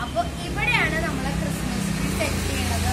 അപ്പൊ ഇവിടെയാണ് നമ്മളെ ക്രിസ്മസ് ട്രീ സെറ്റ് ചെയ്യുന്നത്.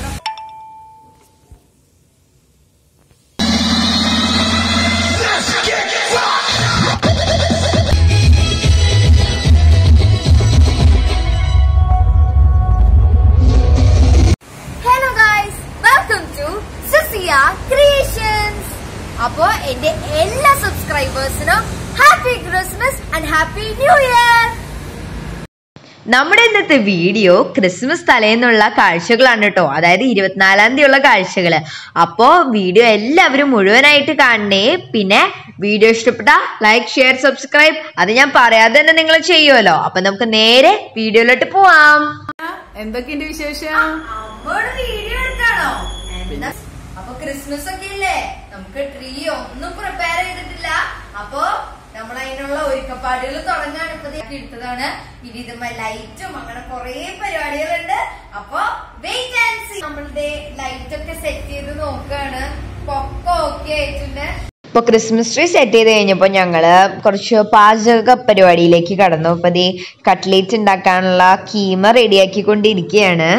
ഹലോ ഗൈസ്, വെൽക്കം ടു സിസിയ ക്രിയേഷൻസ്. അപ്പോ എന്റെ എല്ലാ സബ്സ്ക്രൈബേഴ്സിനും happy Christmas and happy new year. നമ്മുടെ ഇന്നത്തെ വീഡിയോ ക്രിസ്മസ് തലേന്നുള്ള കാഴ്ചകളാണ് കേട്ടോ. അതായത് 24-ാം തീയതി ഉള്ള കാഴ്ചകള്. അപ്പോ വീഡിയോ എല്ലാവരും മുഴുവനായിട്ട് കാണണേ. പിന്നെ വീഡിയോ ഇഷ്ടപ്പെട്ട ലൈക്ക്, ഷെയർ, സബ്സ്ക്രൈബ് അത് ഞാൻ പറയാതെ തന്നെ നിങ്ങൾ ചെയ്യുമല്ലോ. അപ്പൊ നമുക്ക് നേരെ വീഡിയോയിലോട്ട് പോവാം. എന്തൊക്കെയുണ്ട് വിശേഷം? അമ്മോട് വീഡിയോ എടുക്കാണോ? അപ്പൊ ക്രിസ്മസ് ഒക്കെ ഇല്ലേ, നമുക്ക് ട്രീ ഒന്നും പ്രിപ്പയർ ചെയ്തിട്ടില്ല. അപ്പൊ നമ്മൾ അതിനുള്ള ഒരുക്കപ്പാടുകൾ തുടങ്ങാൻ ഇപ്പൊ എടുത്തതാണ്. ഇനി ഇത് ലൈറ്റും അങ്ങനെ കുറെ പരിപാടികളുണ്ട്. അപ്പൊ വെയിറ്റ് ആൻഡ് സീ. നമ്മളുടെ ലൈറ്റ് ഒക്കെ സെറ്റ് ചെയ്ത് നോക്കാണ്. പൊക്ക ഓക്കെ ആയിട്ടുണ്ട്. ഇപ്പൊ ക്രിസ്മസ് ട്രീ സെറ്റ് ചെയ്ത് കഴിഞ്ഞപ്പോ ഞങ്ങള് കുറച്ച് പാചക പരിപാടിയിലേക്ക് കടന്നു. ഇപ്പൊ ഈ കട്ട്ലേറ്റ് ഉണ്ടാക്കാനുള്ള കീമ റെഡിയാക്കിക്കൊണ്ടിരിക്കുകയാണ്.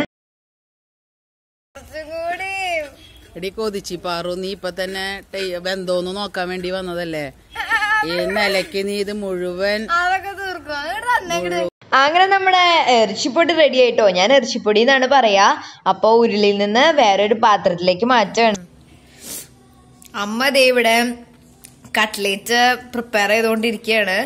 എടി കൊതിച്ചി പാറു, നീ ഇപ്പൊ തന്നെ ബന്ധോന്ന് നോക്കാൻ വേണ്ടി വന്നതല്ലേ? ഈ നിലയ്ക്ക് നീ ഇത് മുഴുവൻ അങ്ങനെ നമ്മുടെ ഇറച്ചിപ്പൊടി റെഡി ആയിട്ടോ. ഞാൻ ഇറച്ചിപ്പൊടി എന്നാണ് പറയാ. അപ്പൊ ഉരുളിയിൽ നിന്ന് വേറൊരു പാത്രത്തിലേക്ക് മാറ്റാണ്. അമ്മ ദേ ഇവിടെ കട്ട്ലേറ്റ് പ്രിപ്പയർ ചെയ്തോണ്ടിരിക്കയാണ്.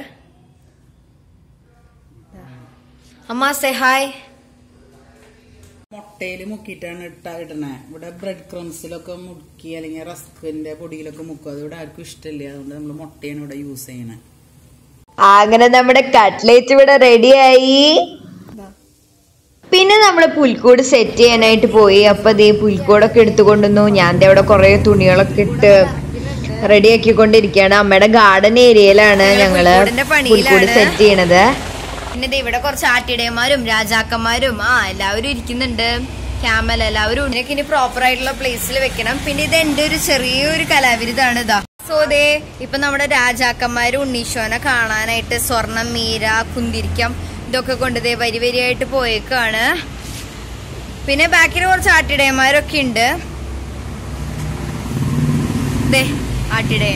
അമ്മ സേ ഹായ്. മുട്ടയില് മുക്കിയിട്ടാണ് ഇടണേ. ഇവിടെ ബ്രെഡ് ക്രംസിലൊക്കെ മുക്കി അല്ലെങ്കിൽ റസ്കിന്റെ പൊടിയിലൊക്കെ മുക്കും. അത് ഇവിടെ ആർക്കും ഇഷ്ടമില്ല. അതുകൊണ്ട് നമ്മള് മുട്ടയാണ് ഇവിടെ യൂസ് ചെയ്യണേ. അങ്ങനെ നമ്മുടെ കട്ട്ലേറ്റ് ഇവിടെ റെഡിയായി. പിന്നെ നമ്മള് പുൽക്കൂട് സെറ്റ് ചെയ്യാനായിട്ട് പോയി. അപ്പൊ ദേ പുൽക്കൂടൊക്കെ എടുത്തുകൊണ്ടുവന്നു. ഞാൻ അവിടെ കുറെ തുണികളൊക്കെ ഇട്ട് റെഡി ആക്കിക്കൊണ്ടിരിക്കുകയാണ്. അമ്മയുടെ ഗാർഡൻ ഏരിയയിലാണ് ഞങ്ങള് പുൽക്കൂട് സെറ്റ് ചെയ്യണത്. പിന്നെ ഇവിടെ കുറച്ച് ആട്ടിടയന്മാരും രാജാക്കന്മാരും എല്ലാവരും ഇരിക്കുന്നുണ്ട്. ക്യാമൽ എല്ലാവരും ഇതിനൊക്കെ ഇനി പ്രോപ്പർ ആയിട്ടുള്ള പ്ലേസിൽ വെക്കണം. പിന്നെ ഇത് എന്റെ ഒരു ചെറിയൊരു കലാവിരുതാണ്. ഇതാ സോദേ ഇപ്പൊ നമ്മുടെ രാജാക്കന്മാര് ഉണ്ണീശോനെ കാണാനായിട്ട് സ്വർണം, മീര, കുന്തിരിക്കം ഇതൊക്കെ കൊണ്ട് ദേ വരി വരിയായിട്ട് പോയേക്കാണ്. പിന്നെ ബാക്കിൽ കുറച്ച് ആട്ടിടയന്മാരൊക്കെ ഉണ്ട്. ദേ ആട്ടിടയൻ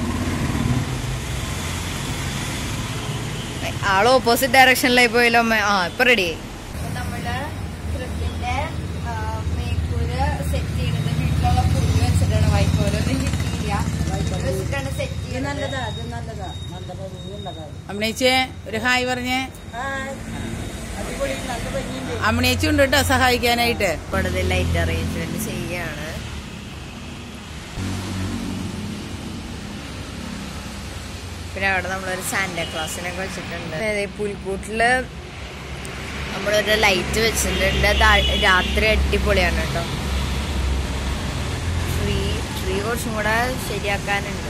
ആള് ഓപ്പോസിറ്റ് ഡയറക്ഷനിലായി പോയല്ലോ അമ്മ. ഇപ്പൊ റെഡി. നമ്മള് ക്രിപ്പിന്റെ മേക്കൂര് സെറ്റ് ചെയ്തത് വീട്ടിലുള്ള പുല്ല് വെച്ചിട്ടാണ്. വൈക്കോലൊന്നും കിട്ടിയില്ല, വെച്ചിട്ടാണ് സെറ്റ് ചെയ്യുന്നത്. അമ്മണേച്ചേ ഒരു ഹായ് പറഞ്ഞേ. അമ്മണേച്ചി ഉണ്ട് കേട്ടോ സഹായിക്കാനായിട്ട്. കൂടുതൽ ലൈറ്റ് അറേഞ്ച്മെന്റ് ചെയ്യാണ്. പിന്നെ അവിടെ നമ്മളൊരു സാന്റാ ക്ലാസിനൊക്കെ വെച്ചിട്ടുണ്ട്. പുൽക്കൂട്ടില് നമ്മളൊരു ലൈറ്റ് വെച്ചിട്ടുണ്ട്. രാത്രി അടിപൊളിയാണ് കേട്ടോ. ട്രീ കുറച്ചും കൂടെ ശരിയാക്കാനുണ്ട്.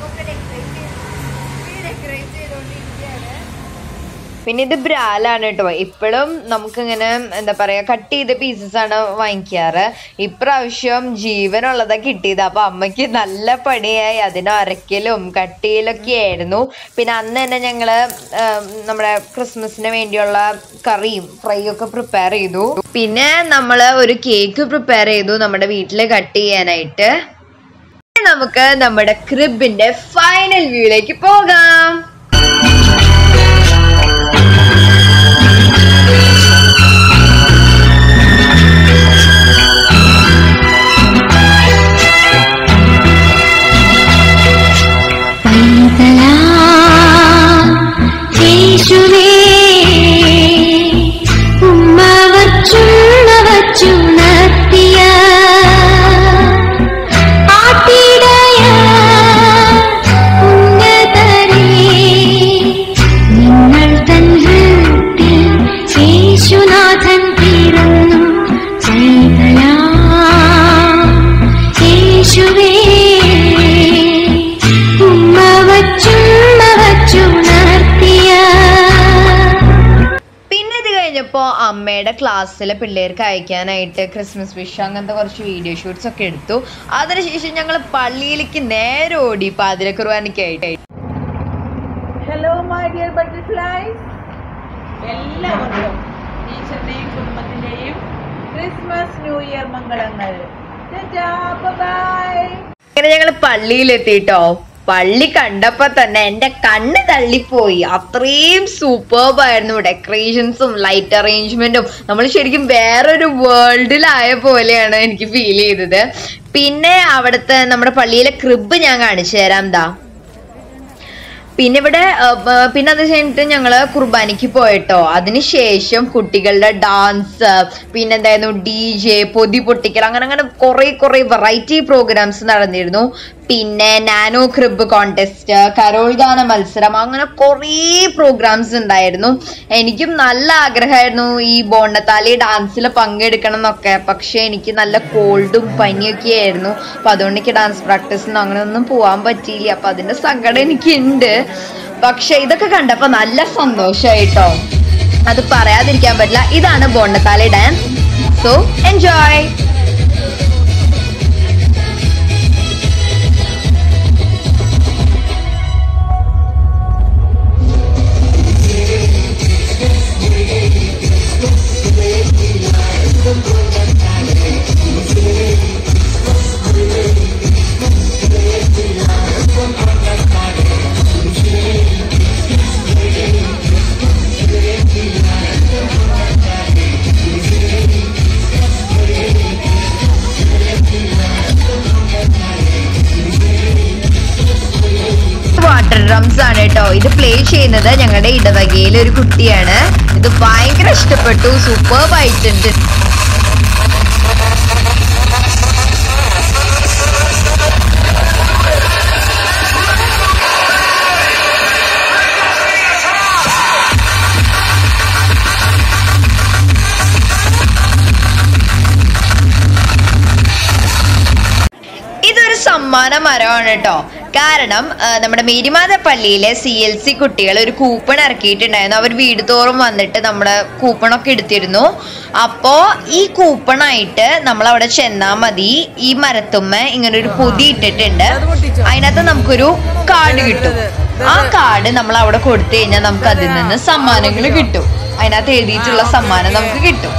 ഡെക്കറേറ്റ് ചെയ്തോണ്ടിരിക്കുകയാണ്. പിന്നെ ഇത് ബ്രാലാണ് കേട്ടോ. ഇപ്പോഴും നമുക്കിങ്ങനെ എന്താ പറയാ കട്ട് ചെയ്ത പീസസ് ആണ് വാങ്ങിക്കാറ്. ഇപ്രാവശ്യം ജീവനുള്ളതാ കിട്ടിയത്. അപ്പൊ അമ്മയ്ക്ക് നല്ല പണിയായി. അതിന് അരക്കലും കട്ടിയിലൊക്കെ ആയിരുന്നു. പിന്നെ അന്ന് തന്നെ ഞങ്ങള് നമ്മുടെ ക്രിസ്മസിന് വേണ്ടിയുള്ള കറിയും ഫ്രൈയും ഒക്കെ പ്രിപ്പയർ ചെയ്തു. പിന്നെ നമ്മള് ഒരു കേക്ക് പ്രിപ്പയർ ചെയ്തു നമ്മുടെ വീട്ടില് കട്ട് ചെയ്യാനായിട്ട്. നമുക്ക് നമ്മുടെ ക്രിബിന്റെ ഫൈനൽ വ്യൂയിലേക്ക് പോകാം. അമ്മയുടെ ക്ലാസ്സിലെ പിള്ളേർക്ക് അയക്കാനായിട്ട് ക്രിസ്മസ് വിഷ് അങ്ങനത്തെ കുറച്ച് വീഡിയോ ഷൂട്ട്സ് ഒക്കെ എടുത്തു. അതിനുശേഷം ഞങ്ങൾ പള്ളിയിലേക്ക് നേരെ ഓടി പാതിര കുർബാനയ്ക്കായിട്ട്. ഹലോ മൈ ഡിയർ ബട്ടർഫ്ലൈസ്, എല്ലാവർക്കും ടീച്ചറിന്റെയും കുടുംബത്തിന്റെയും ക്രിസ്മസ് ന്യൂ ഇയർ മംഗളങ്ങൾ. ബൈ. അങ്ങനെ ഞങ്ങള് പള്ളിയിലെത്തിട്ടോ. പള്ളി കണ്ടപ്പോ തന്നെ എന്റെ കണ്ണ് തള്ളിപ്പോയി. അത്രയും സൂപ്പർബായിരുന്നു. ഡെക്കറേഷൻസും ലൈറ്റ് അറേഞ്ച്മെന്റും നമ്മൾ ശരിക്കും വേറൊരു വേൾഡിലായ പോലെയാണ് എനിക്ക് ഫീൽ ചെയ്തത്. പിന്നെ അവിടുത്തെ നമ്മുടെ പള്ളിയിലെ ക്രിബ് ഞാൻ കാണിച്ചു തരാം. ദാ പിന്നെ ഇവിടെ പിന്നെ അത് കഴിഞ്ഞിട്ട് ഞങ്ങള് കുർബാനയ്ക്ക് പോയിട്ടോ. അതിനുശേഷം കുട്ടികളുടെ ഡാൻസ്, പിന്നെ എന്തായിരുന്നു DJ, പൊതി പൊട്ടിക്കൽ, അങ്ങനെ കുറെ വെറൈറ്റി പ്രോഗ്രാംസ് നടന്നിരുന്നു. പിന്നെ നാനോ ക്രിബ് കോntest, കരോൾ ഗാന മത്സരം, അങ്ങനെ കുറേ പ്രോഗ്രാംസ് ഉണ്ടായിരുന്നു. എനിക്കും നല്ല ആഗ്രഹമായിരുന്നു ഈ ബോണ്ടത്താലി ഡാൻസിൽ പങ്കെടുക്കണം എന്നൊക്കെ. പക്ഷെ എനിക്ക് നല്ല കോൾഡും പനിയൊക്കെ ആയിരുന്നു. അപ്പൊ അതുകൊണ്ട് എനിക്ക് ഡാൻസ് പ്രാക്ടീസിന് അങ്ങനെ ഒന്നും പോവാൻ പറ്റിയില്ല. അപ്പൊ അതിന്റെ സങ്കടം എനിക്കുണ്ട്. പക്ഷെ ഇതൊക്കെ കണ്ടപ്പോ നല്ല സന്തോഷമായിട്ടോ. അത് പറയാതിരിക്കാൻ പറ്റില്ല. ഇതാണ് ബോണ്ടത്താലി dance. So enjoy. Water drums ആണ് കേട്ടോ. ഇത് പ്ലേ ചെയ്യുന്നത് ഞങ്ങളുടെ ഇടവകയിലെ ഒരു കുട്ടിയാണ്. ഇത് ഭയങ്കര ഇഷ്ടപ്പെട്ടു. സൂപ്പർബായിട്ടുണ്ട്. ഇതൊരു സമ്മാന മരമാണ് കേട്ടോ. കാരണം നമ്മുടെ മേരിമാത പള്ളിയിലെ CLC കുട്ടികൾ ഒരു കൂപ്പൺ ഇറക്കിയിട്ടുണ്ടായിരുന്നു. അവർ വീട് തോറും വന്നിട്ട് നമ്മുടെ കൂപ്പണൊക്കെ എടുത്തിരുന്നു. അപ്പോ ഈ കൂപ്പണായിട്ട് നമ്മൾ അവിടെ ചെന്നാ മതി. ഈ മരത്തുമ്മ ഇങ്ങനെ ഒരു പൊതി ഇട്ടിട്ടുണ്ട്. അതിനകത്ത് നമുക്കൊരു കാർഡ് കിട്ടും. ആ കാർഡ് നമ്മൾ അവിടെ കൊടുത്തു കഴിഞ്ഞാൽ നമുക്ക് അതിൽ നിന്ന് സമ്മാനങ്ങൾ കിട്ടും. അതിനകത്ത് എഴുതിയിട്ടുള്ള സമ്മാനം നമുക്ക് കിട്ടും.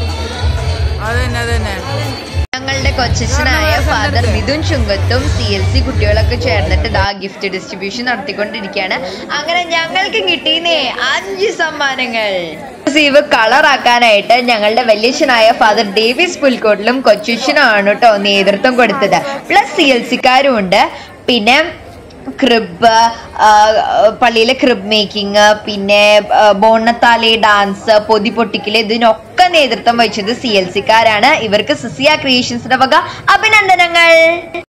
ഞങ്ങളുടെ കൊച്ചച്ഛനായ ഫാദർ മിഥുൻ ചുങ്കത്തും CLC കുട്ടികളൊക്കെ ചേർന്നിട്ട് ദാ ഗിഫ്റ്റ് ഡിസ്ട്രിബ്യൂഷൻ നടത്തിക്കൊണ്ടിരിക്കുകയാണ്. അങ്ങനെ ഞങ്ങൾക്ക് കിട്ടിയേ 5 സമ്മാനങ്ങൾ. കളറാക്കാനായിട്ട് ഞങ്ങളുടെ വല്യച്ഛനായ ഫാദർ ഡേവിസ് പുൽക്കോട്ടിലും കൊച്ചച്ഛനുമാണ് കേട്ടോ നേതൃത്വം കൊടുത്തത്. പ്ലസ് CLC-ക്കാരും ഉണ്ട്. പിന്നെ ക്രിബ്, പള്ളിയിലെ ക്രിബ് മേക്കിംഗ്, പിന്നെ ബോണ്ണത്താലി ഡാൻസ്, പൊതി പൊട്ടിക്കല്, ഇതിനൊക്കെ നേതൃത്വം വഹിച്ചത് CLC-ക്കാരാണ്. ഇവർക്ക് സിസിയ ക്രിയേഷൻസിന്റെ വക അഭിനന്ദനങ്ങൾ.